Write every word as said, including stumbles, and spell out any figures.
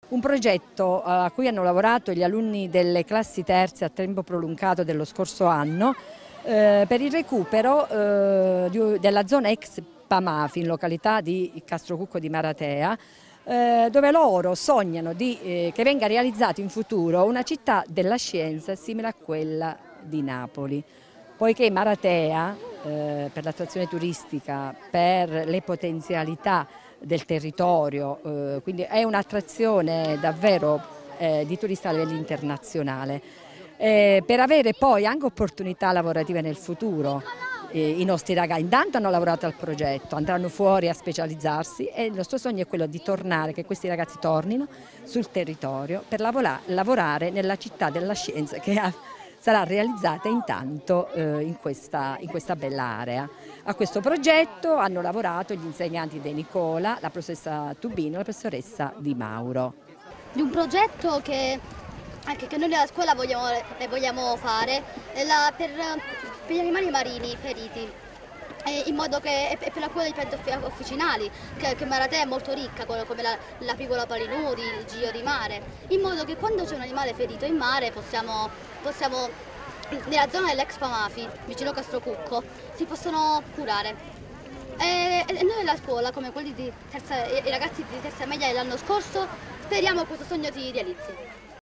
Un progetto a cui hanno lavorato gli alunni delle classi terze a tempo prolungato dello scorso anno eh, per il recupero eh, di, della zona ex Pamafi, in località di Castrocucco di Maratea, eh, dove loro sognano di, eh, che venga realizzata in futuro una città della scienza simile a quella di Napoli. Poiché Maratea, eh, per l'attrazione turistica, per le potenzialità del territorio, eh, quindi è un'attrazione davvero eh, di turisti a livello internazionale, eh, per avere poi anche opportunità lavorative nel futuro. Eh, I nostri ragazzi intanto hanno lavorato al progetto, andranno fuori a specializzarsi e il nostro sogno è quello di tornare, che questi ragazzi tornino sul territorio per lavora, lavorare nella città della scienza che ha, sarà realizzata intanto eh, in, questa, in questa bella area. A questo progetto hanno lavorato gli insegnanti De Nicola, la professoressa Tubino e la professoressa Di Mauro. Di un progetto che, anche che noi nella scuola vogliamo, vogliamo fare la, per, per gli animali marini feriti, in modo che è per la cura dei pianti officinali, che, che Maratea è molto ricca, come la, la piccola palinuri, il giro di mare, in modo che quando c'è un animale ferito in mare possiamo, possiamo nella zona dell'ex Pamafi, vicino Castrocucco, si possono curare. E, e noi nella scuola, come quelli di terza, i ragazzi di terza media dell'anno scorso, speriamo che questo sogno si realizzi.